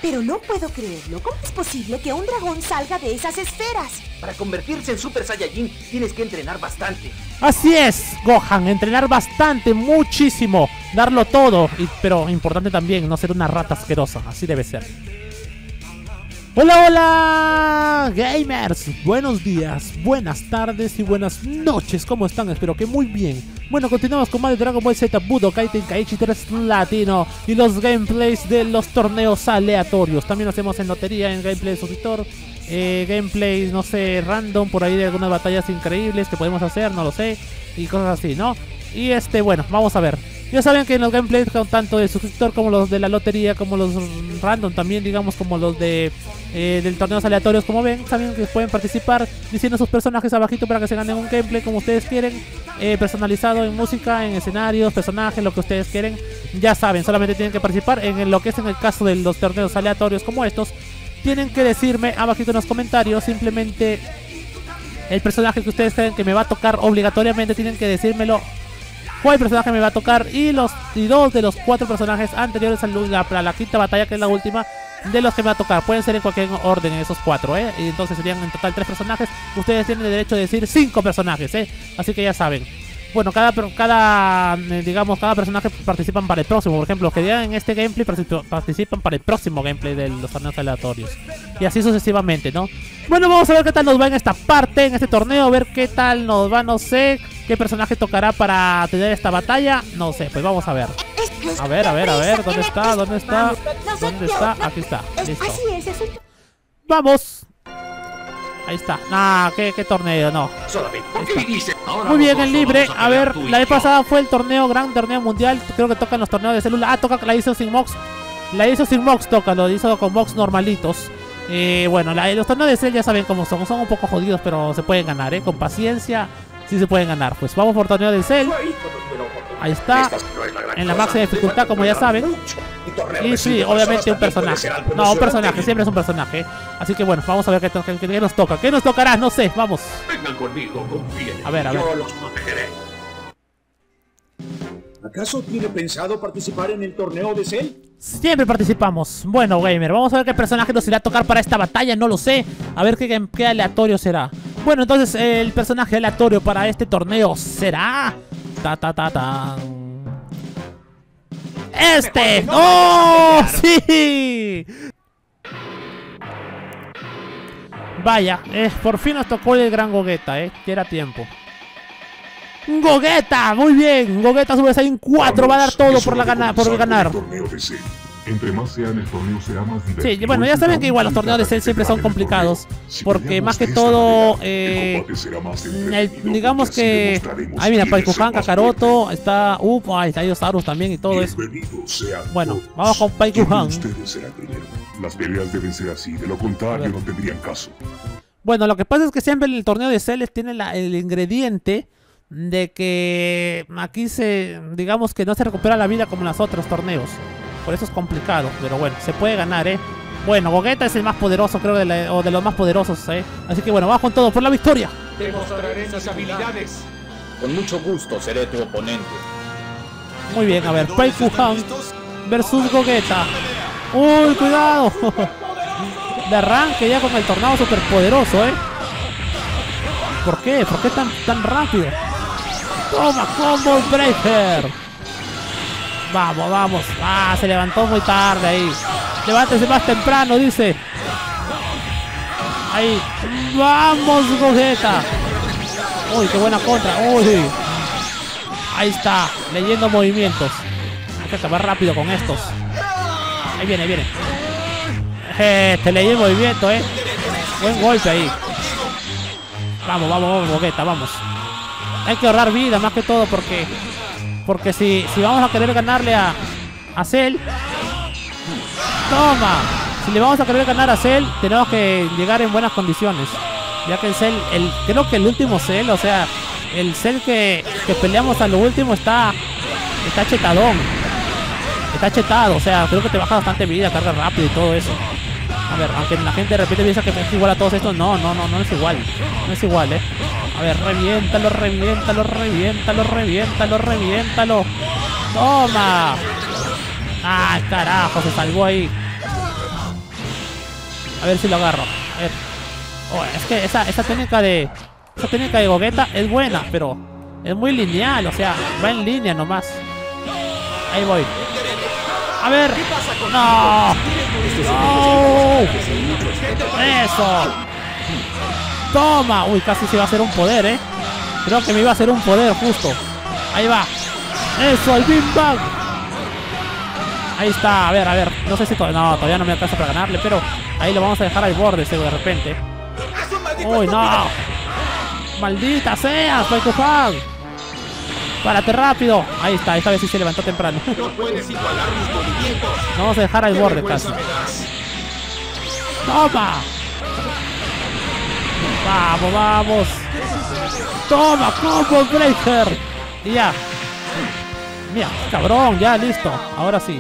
Pero no puedo creerlo. ¿Cómo es posible que un dragón salga de esas esferas? Para convertirse en Super Saiyajin tienes que entrenar bastante. Así es, Gohan, entrenar bastante, muchísimo, darlo todo, pero importante también, no ser una rata asquerosa, así debe ser. Hola, hola, gamers, buenos días, buenas tardes y buenas noches, ¿cómo están? Espero que muy bien. Bueno, continuamos con más de Dragon Ball Z, Budokai Tenkaichi 3 Latino y los gameplays de los torneos aleatorios. También lo hacemos en lotería, en gameplay suscriptor, gameplays, no sé, random, por ahí de algunas batallas increíbles que podemos hacer, no lo sé, y cosas así, ¿no? Y bueno, vamos a ver. Ya saben que en los gameplays, tanto de suscriptor como los de la lotería, como los random también, digamos, como los de del torneos aleatorios, como ven, saben que pueden participar diciendo sus personajes abajito para que se ganen un gameplay como ustedes quieren, personalizado en música, en escenarios, personajes, lo que ustedes quieren. Ya saben, solamente tienen que participar en lo que es en el caso de los torneos aleatorios como estos. Tienen que decirme abajito en los comentarios simplemente el personaje que ustedes creen que me va a tocar obligatoriamente. Tienen que decírmelo cuál personaje me va a tocar y dos de los 4 personajes anteriores a la quinta batalla, que es la última, de los que me va a tocar. Pueden ser en cualquier orden esos 4, y entonces serían en total 3 personajes. Ustedes tienen el derecho de decir 5 personajes, así que ya saben. Bueno, cada personaje participan para el próximo. Por ejemplo, los que digan en este gameplay participan para el próximo gameplay de los torneos aleatorios. Y así sucesivamente, ¿no? Bueno, vamos a ver qué tal nos va en esta parte, en este torneo. A ver qué tal nos va, no sé. ¿Qué personaje tocará para tener esta batalla? No sé, pues vamos a ver. A ver, ¿dónde está? ¿Dónde está? ¿Dónde está? Aquí está, listo. ¡Vamos! Ahí está. ¿Qué torneo? No. Muy bien, el libre. A ver, la vez pasada fue el gran torneo mundial. Creo que tocan los torneos de célula. La hizo sin Mox. La hizo sin Mox, lo hizo con Mox normalitos. Bueno, los torneos de Cell ya saben cómo son. Son un poco jodidos, pero se pueden ganar, con paciencia. Sí se pueden ganar. Pues vamos por torneo de Cell. Ahí está. En la máxima dificultad, como ya saben. Y sí, obviamente un personaje. No, un personaje, siempre es un personaje. Así que bueno, vamos a ver qué nos toca. ¿Qué nos tocará? No sé, vamos. Vengan conmigo, confíen. A ver. Yo los protegeré. ¿Acaso tiene pensado participar en el torneo de Cell? Siempre participamos. Bueno, gamer, vamos a ver qué personaje nos irá a tocar para esta batalla. No lo sé. A ver qué aleatorio será. Bueno, entonces el personaje aleatorio para este torneo será... ¡Este! ¡Oh! ¡Sí! Vaya, por fin nos tocó el gran Gogeta, ya era tiempo. ¡Gogeta! ¡Muy bien! Gogeta Super Saiyan 4 va a dar todo por ganar. Entre más sean el torneo será más divertido. Sí, bueno, ya saben que igual los torneos de Cell siempre son complicados. Porque más que todo, digamos que... Ahí mira, Paikuhan, Kakaroto, está... ahí está Yosaurus también y todo eso. Bueno, vamos con Paikuhan. Las peleas deben ser así, de lo contrario no tendrían caso. Bueno, lo que pasa es que siempre el torneo de Cell tiene el ingrediente de que aquí digamos que no se recupera la vida como en los otros torneos. Por eso es complicado, pero bueno, se puede ganar, Bueno, Gogeta es el más poderoso, creo, o de los más poderosos, Así que bueno, vamos con todo por la victoria. Te mostraré mis habilidades. Con mucho gusto seré tu oponente. Muy bien, a ver, Paikuhan versus Gogeta. ¡Uy, cuidado! De arranque ya con el tornado super poderoso, ¿Por qué? ¿Por qué tan rápido? ¡Toma, combo breaker! Vamos. Se levantó muy tarde ahí. Levántese más temprano, dice. Ahí. ¡Vamos, Gogeta! Uy, qué buena contra. Uy. Ahí está, leyendo movimientos. Hay que acabar rápido con estos. Ahí viene. Te leí el movimiento, Buen golpe ahí. Vamos, Gogeta, vamos. Hay que ahorrar vida más que todo porque si vamos a querer ganarle a Cell. Toma. Si le vamos a querer ganar a Cell, tenemos que llegar en buenas condiciones. Ya que el Cell, creo que el último Cell, o sea, el Cell que peleamos a lo último está chetadón. Está chetado, o sea, creo que te baja bastante vida, carga rápido y todo eso. A ver, aunque la gente de repente piensa que es igual a todos estos, no es igual. No es igual, A ver, reviéntalo. Toma. Carajo, se salvó ahí. A ver si lo agarro. A ver. Oh, es que esa técnica de... Esa técnica de Gogeta es buena, pero es muy lineal, o sea, va en línea nomás. Ahí voy. A ver. No. No. Eso. Toma. Uy, casi se iba a hacer un poder, Creo que me iba a hacer un poder justo. Ahí va. Eso, el Big Bang. Ahí está, a ver. No sé si todavía no me alcanza para ganarle, pero ahí lo vamos a dejar al borde, de repente. Uy, no. Maldita sea, Paikuhan. Párate rápido. Ahí está, esta vez sí se levantó temprano. No puedes igualar mis movimientos. Vamos a dejar al borde casi. Toma. Vamos. Toma, combo breaker. Y ya. Mira, cabrón, ya listo. Ahora sí.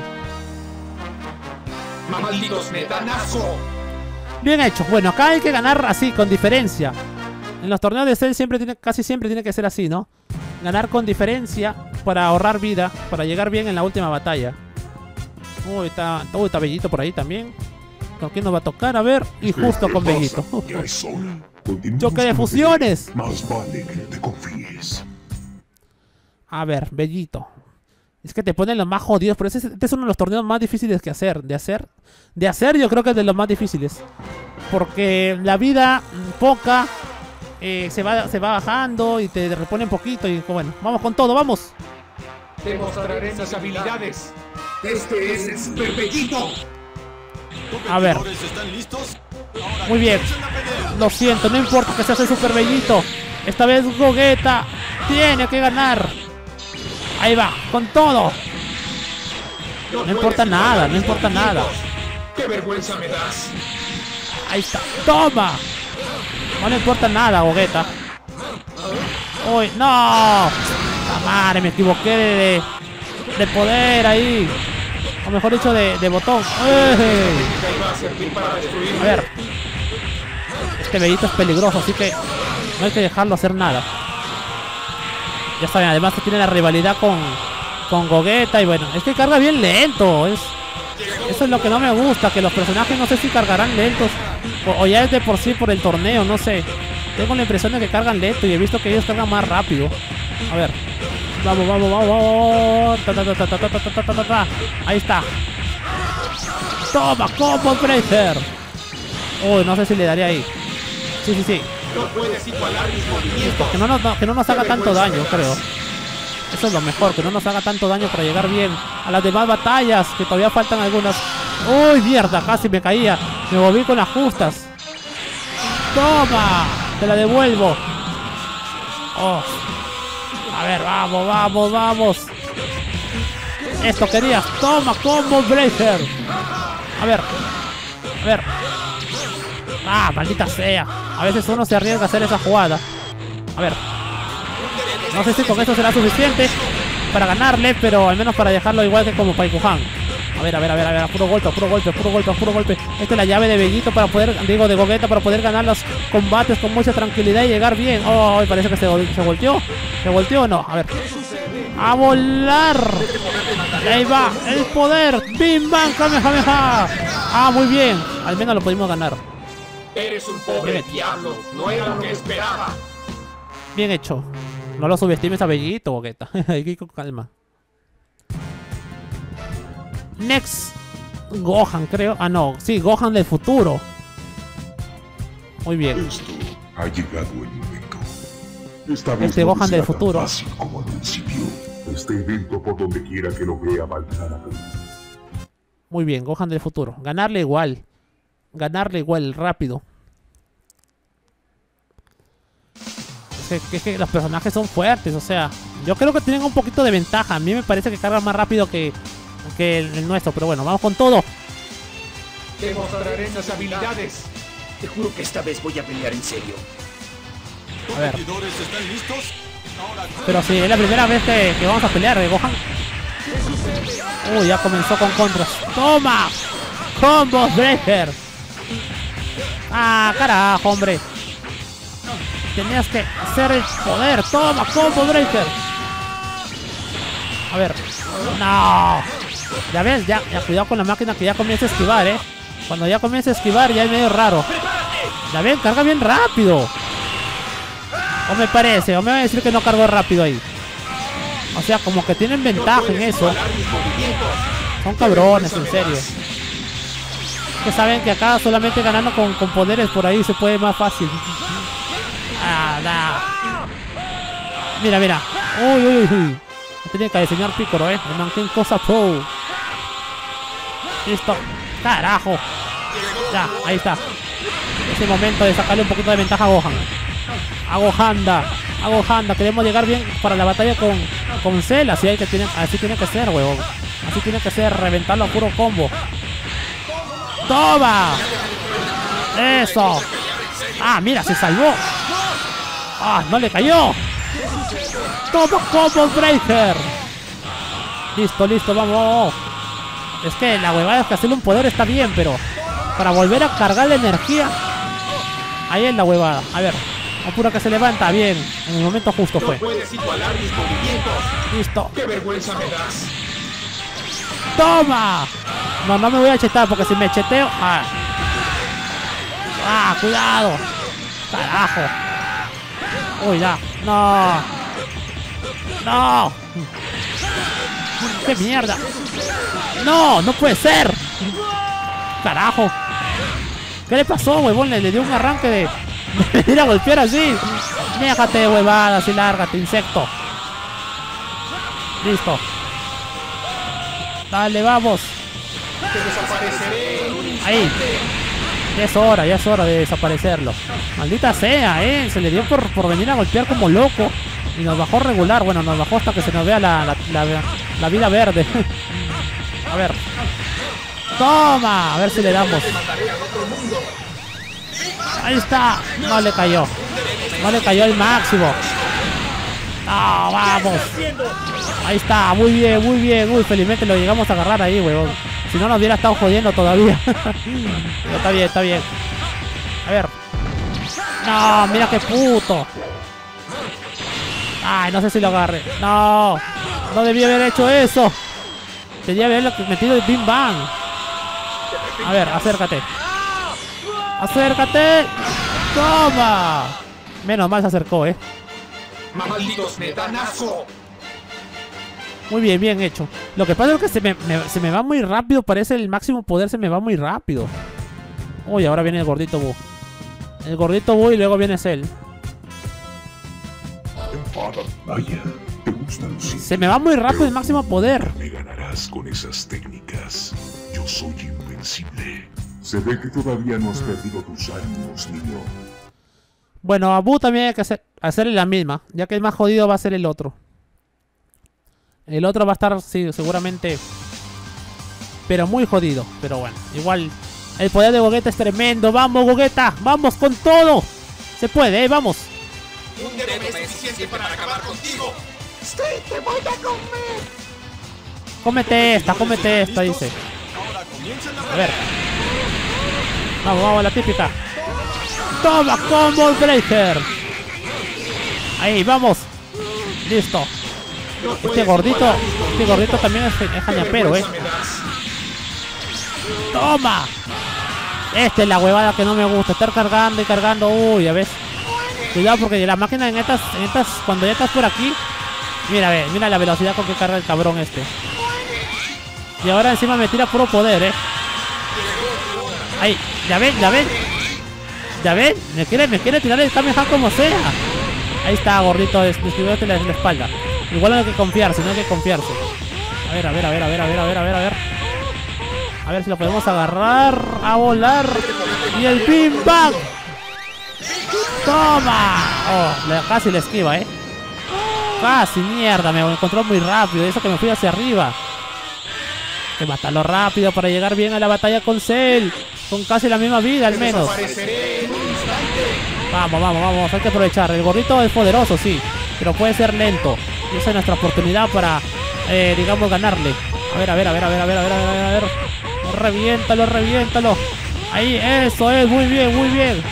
Malditos me dan asco. Bien hecho. Bueno, acá hay que ganar así, con diferencia. En los torneos de Cell casi siempre tiene que ser así, ¿no? Ganar con diferencia para ahorrar vida, para llegar bien en la última batalla. Uy, está Bellito por ahí también. ¿Con quién nos va a tocar? A ver. Y justo con Bellito. ¡Choque de fusiones! Más vale que te confíes. A ver, Bellito. Es que te ponen los más jodidos, pero este es uno de los torneos más difíciles que hacer. De hacer yo creo que es de los más difíciles. Porque la vida poca se va bajando y te repone un poquito. Y bueno, vamos con todo, vamos. Te mostraré mis habilidades. Este es el Super Bellito. A ver. Muy bien. Lo siento, no importa que seas el Super Bellito. Esta vez Gogeta tiene que ganar. Ahí va, con todo. No importa nada, no importa nada. ¡Qué vergüenza me das! Ahí está, toma. No le importa nada, Gogeta. Uy, no. La madre, me equivoqué de poder ahí. O mejor dicho, de botón. A ver. Este Bellito es peligroso, así que no hay que dejarlo hacer nada. Ya saben, además que tiene la rivalidad con Gogeta. Y bueno, es que carga bien lento. Eso es lo que no me gusta, que los personajes no sé si cargarán lentos o ya es de por sí por el torneo, no sé. Tengo la impresión de que cargan lento y he visto que ellos cargan más rápido. A ver. Vamos. Ahí está. Toma, combo breaker. Uy, no sé si le daré ahí. Sí. No puedes igualar mis movimientos. Que no nos haga tanto daño, creo. Eso es lo mejor, que no nos haga tanto daño para llegar bien a las demás batallas, que todavía faltan algunas. Uy, mierda, casi me caía. Me volví con las justas. Toma, te la devuelvo. Oh. A ver, vamos. Esto querías. Toma, combo breaker. A ver. Ah, maldita sea. A veces uno se arriesga a hacer esa jugada. A ver. No sé si con esto será suficiente para ganarle, pero al menos para dejarlo igual que como Paikuhan. A ver. Puro golpe. Esta es la llave de Bellito para poder, de Gogeta, para poder ganar los combates con mucha tranquilidad y llegar bien. Oh, parece que se volteó. ¿Se volteó o no? A ver. ¡A volar! Ahí va, el poder. ¡Bim, bam, kamehameha! Ah, muy bien. Al menos lo pudimos ganar. Eres un pobre diablo. No era lo que esperaba. Bien hecho. No lo subestimes a Bellito, Gogeta. Hay que ir con calma. Next. Gohan, creo. Ah, no. Sí, Gohan del futuro. Muy bien. Ha llegado el momento. Esta vez este Gohan del futuro. Fácil como al principio. Este evento, por donde quiera que lo vea, valdrá la pena. Muy bien, Gohan del futuro. Ganarle igual, rápido. Es que los personajes son fuertes, o sea, yo creo que tienen un poquito de ventaja. A mí me parece que cargan más rápido que el nuestro, pero bueno, vamos con todo. Te mostraré esas habilidades. Te juro que esta vez voy a pelear en serio. A ver. Pero sí, es la primera vez que vamos a pelear, Gohan. Uy, ya comenzó con contras. ¡Toma! ¡Combo breaker! ¡Ah, carajo, hombre! Tenías que hacer el poder. ¡Toma! ¡Combo breaker! A ver. ¡No! Ya ves, ya cuidado con la máquina que ya comienza a esquivar, Cuando ya comienza a esquivar ya es medio raro. Ya ven, carga bien rápido. O me parece, o me va a decir que no cargó rápido ahí. O sea, como que tienen ventaja en eso. Son cabrones, en serio. Que saben que acá solamente ganando con poderes por ahí se puede más fácil. Ah, nah. Mira, mira. Uy, uy, uy. Tenía que diseñar Piccolo, el Manquín Cosa Pro. Listo. Carajo. Ya, ahí está. Es el momento de sacarle un poquito de ventaja a Gohan. A Gohanda. Queremos llegar bien para la batalla con Cell. Así tiene que ser, huevón. Así tiene que ser. Reventarlo a puro combo. ¡Toma! ¡Eso! ¡Ah, mira! ¡Se salvó! ¡Ah, no le cayó! ¡Toma combo breaker! Listo, listo, vamos. Es que la huevada es que hacerle un poder está bien, pero para volver a cargar la energía, ahí es la huevada. A ver, apura que se levanta. Bien, en el momento justo fue. Listo. ¡Qué vergüenza me das! ¡Toma! No, no me voy a chetar porque si me cheteo... ¡Ah, cuidado! ¡Carajo! ¡Uy, ya! ¡No! ¡No! ¡Qué mierda! ¡No! ¡No puede ser! ¡Carajo! ¿Qué le pasó, huevón? Le dio un arranque de venir a golpear así. Déjate, huevada, así lárgate, insecto. Listo. Dale, vamos. Ahí. Ya es hora de desaparecerlo. Maldita sea, se le dio por venir a golpear como loco. Y nos bajó regular. Bueno, nos bajó hasta que se nos vea la vida verde. A ver. Toma. A ver si le damos. Ahí está. No le cayó. No le cayó el máximo. No, vamos. Ahí está. Muy bien, muy bien. Uy, felizmente lo llegamos a agarrar ahí, huevón. Si no nos hubiera estado jodiendo todavía. Pero está bien, está bien. A ver. No, mira qué puto. Ay, no sé si lo agarre. No. No debía haber hecho eso. Tenía que haberlo metido el Bim Bang. A ver, acércate. Acércate. Toma. Menos mal se acercó, ¡Malditos metanazo! Muy bien, bien hecho. Lo que pasa es que se me va muy rápido. Parece el máximo poder se me va muy rápido. Uy, ahora viene el gordito Buu. El gordito Buu y luego viene Cell. Vaya, te gustan los... Se me va muy rápido el máximo poder. Me ganarás con esas técnicas. Yo soy invencible. Se ve que todavía no has perdido tus ánimos, niño. Bueno, a Buu también hay que hacerle la misma. Ya que el más jodido va a ser el otro. El otro va a estar, sí, seguramente, pero muy jodido. Pero bueno, igual el poder de Gogeta es tremendo. ¡Vamos, Gogeta! ¡Vamos con todo! Se puede, vamos. Un dedo me es suficiente para acabar contigo. ¡Sí, te voy a comer! Cómete esta, dice. A ver. Vamos, vamos, la típica. ¡Toma, combo breaker! Ahí, vamos. Listo. Este gordito también es jañapero, ¡Toma! Esta es la huevada que no me gusta. Estar cargando y cargando. Uy, ya ves. Cuidado porque la máquina en estas, cuando ya estás por aquí. Mira, mira la velocidad con que carga el cabrón este. Y ahora encima me tira puro poder, Ahí, ya ven. Me quiere tirar el Kamehameha como sea. Ahí está, gordito, descubriéndote la espalda. Igual no hay que confiarse, A ver. A ver si lo podemos agarrar. A volar. Y el Bim Bang. ¡Toma! Oh, casi le esquiva, Casi, mierda, me encontró muy rápido. Eso que me fui hacia arriba. Hay que matarlo rápido para llegar bien a la batalla con Cell. Con casi la misma vida, al menos. Vamos, hay que aprovechar. El gordito es poderoso, sí, pero puede ser lento. Y esa es nuestra oportunidad para, digamos, ganarle. A ver. Reviéntalo. Ahí, eso es, muy bien.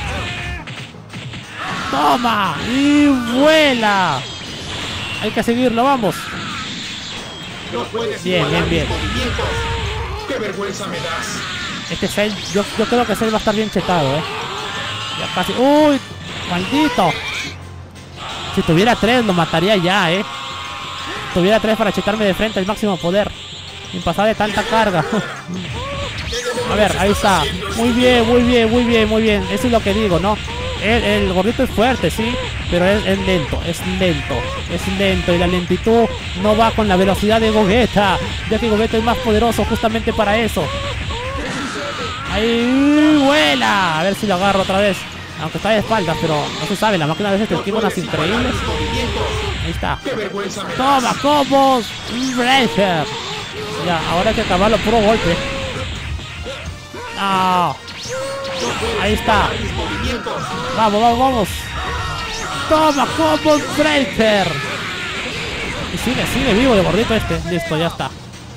Toma, y vuela. Hay que seguirlo, vamos. No puedes Bien. ¡Qué vergüenza me das! Este Cell, yo creo que Cell va a estar bien chetado, Ya casi. ¡Uy! ¡Maldito! Si tuviera 3 lo mataría ya, Tuviera 3 para chetarme de frente al máximo poder. Sin pasar de tanta carga. A ver, ahí está. Muy bien, muy bien, muy bien, muy bien. Eso es lo que digo, ¿no? El gordito es fuerte, sí, pero es lento, es lento, es lento. Y la lentitud no va con la velocidad de Gogeta, ya que Gogeta es más poderoso justamente para eso. Ahí vuela. A ver si lo agarro otra vez. Aunque está de espaldas, pero no se sabe. La máquina a veces te esquiva unas increíbles. Ahí está. Toma, combos. Breaker. Ya, ahora hay que acabarlo puro golpe. No. Ahí está. Vamos, vamos, vamos. Toma, combo breaker. Y sigue vivo de gordito este. Listo, ya está.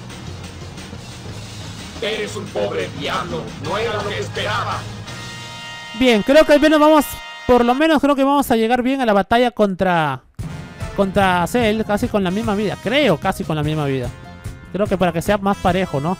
Eres un pobre diablo. No era lo que esperaba. Bien, creo que al menos vamos. Por lo menos creo que vamos a llegar bien a la batalla contra Cell. Casi con la misma vida. Creo, casi con la misma vida. Creo que para que sea más parejo, ¿no?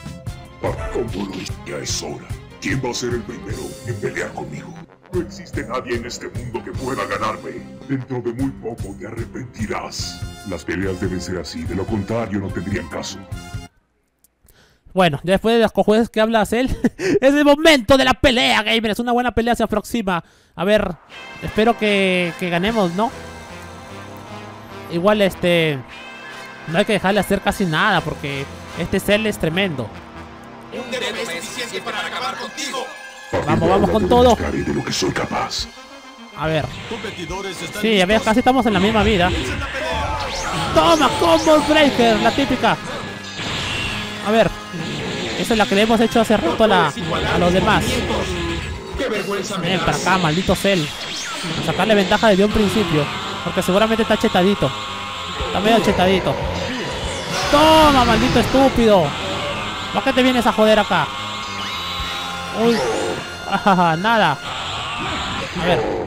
Ya es hora. ¿Quién va a ser el primero en pelear conmigo? No existe nadie en este mundo que pueda ganarme. Dentro de muy poco te arrepentirás. Las peleas deben ser así, de lo contrario no tendrían caso. Bueno, ya después de las cojudes que habla Cell, es el momento de la pelea, gamers. Una buena pelea se aproxima. A ver, espero que ganemos, ¿no? Igual no hay que dejarle hacer casi nada porque este Cell es tremendo. Un dedo es suficiente para acabar contigo. Vamos, vamos con todo. De lo que soy capaz. A ver. Sí, ya ves, casi estamos en la misma vida. Toma, combo breaker, la típica. A ver. Esa es la que le hemos hecho hace rato a los demás. Ven para acá, maldito Cell. A sacarle ventaja desde un principio. Porque seguramente está chetadito. Está medio chetadito. Toma, maldito estúpido. ¿Para qué te vienes a joder acá? Uy. Nada. A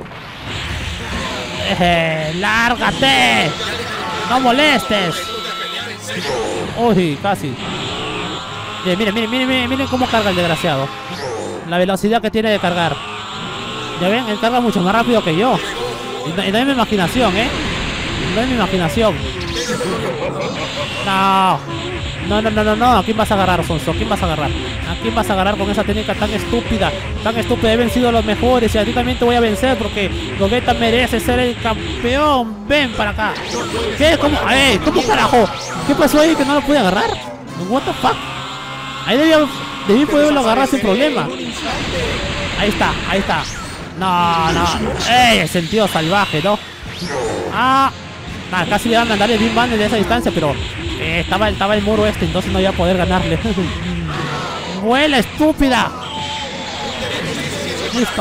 ver. ¡Lárgate! ¡No molestes! Uy, casi. Miren cómo carga el desgraciado. La velocidad que tiene de cargar. Ya ven, él carga mucho más rápido que yo. Y no es mi imaginación, No es mi imaginación. No. ¿A quién vas a agarrar, Sonso? ¿A quién vas a agarrar? ¿A quién vas a agarrar con esa técnica tan estúpida? Tan estúpida, he vencido a los mejores y a ti también te voy a vencer porque Gogeta merece ser el campeón. Ven para acá. ¿Qué? ¿Cómo? ¿Cómo carajo? ¿Qué pasó ahí que no lo pude agarrar? What the fuck? Ahí debí poderlo agarrar sin problema. Ahí está. No. El sentido salvaje, ¿no? Casi le van a mandar el Big Bang de esa distancia, pero estaba el muro entonces no iba a poder ganarle. ¡Vuela, estúpida! Listo.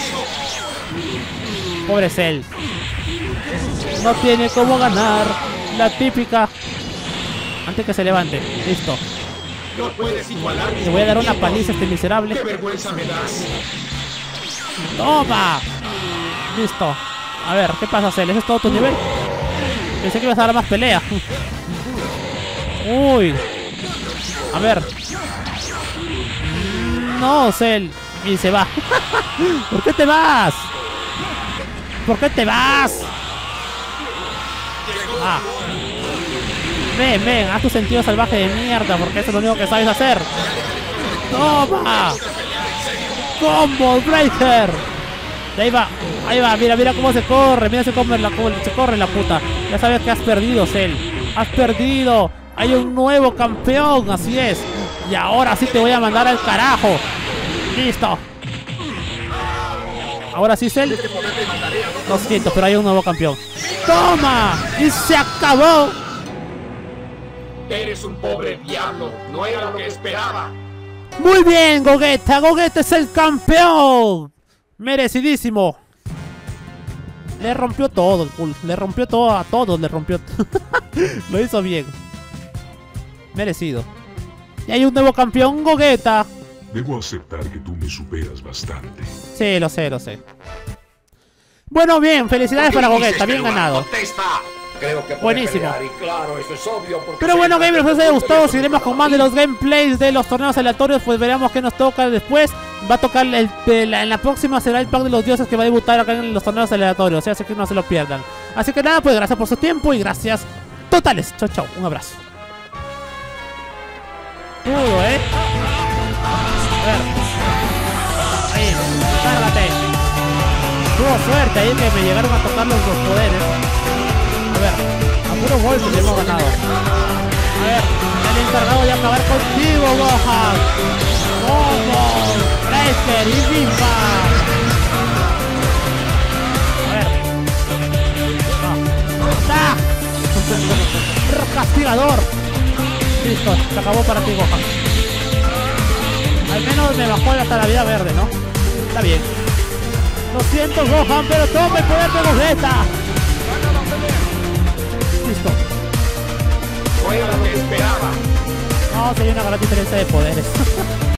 Pobre Cell. No tiene cómo ganar. La típica. Antes que se levante. Listo. No puedes igualar. Le voy a dar una paliza a este miserable. ¡Qué vergüenza me das! ¡Toma! Listo. A ver, ¿qué pasa, Cell? ¿Ese es todo tu nivel? Pensé que ibas a dar más pelea. Uy. A ver. No, Cell. Y se va. ¿Por qué te vas? ¿Por qué te vas? Ven, haz tu sentido salvaje de mierda, porque eso es lo único que sabes hacer. ¡Toma! ¡Combo breaker! Ahí va, mira cómo se corre, se corre la puta. Ya sabes que has perdido, Cell. Has perdido. Hay un nuevo campeón, así es. Y ahora sí te voy a mandar al carajo. Listo. Ahora sí, Cell. Lo siento, pero hay un nuevo campeón. ¡Toma! ¡Y se acabó! Eres un pobre diablo. No era lo que esperaba. Muy bien, Gogeta. Gogeta es el campeón. Merecidísimo. Le rompió todo el culo. Le rompió todo a todos. Le rompió. Lo hizo bien. Merecido. Y hay un nuevo campeón, Gogeta. Debo aceptar que tú me superas bastante. Sí, lo sé. Bueno, bien. Felicidades para Gogeta. Bien ganado. Creo que puede Buenísimo. pelear, y claro, eso es obvio porque Pero soy bueno, un gamers, campeón si les haya de gustado, fútbol, seguiremos con más de los gameplays de los torneos aleatorios. Pues veremos qué nos toca después. Va a tocar en la próxima será el pack de los dioses que va a debutar acá en los torneos aleatorios. Así que no se lo pierdan. Así que nada, pues gracias por su tiempo y gracias totales. Chau, chau. Un abrazo. Todo, A ver. Ahí, cárgate. Tuvo suerte ahí que me llegaron a tocar los dos poderes. A ver, a puro golpe le hemos ganado. A ver, el encargado de acabar contigo, Gohan. ¡Vamos! ¡Breaker y Bimba! A ver. ¡Ah! ¡Castigador! Listo, se acabó para ti, Gohan. Al menos me bajó hasta la vida verde, ¿no? Está bien. Lo siento, Gohan, pero toma el poder de Gogeta. Listo. No era lo que esperaba. No, sería una gran diferencia de poderes.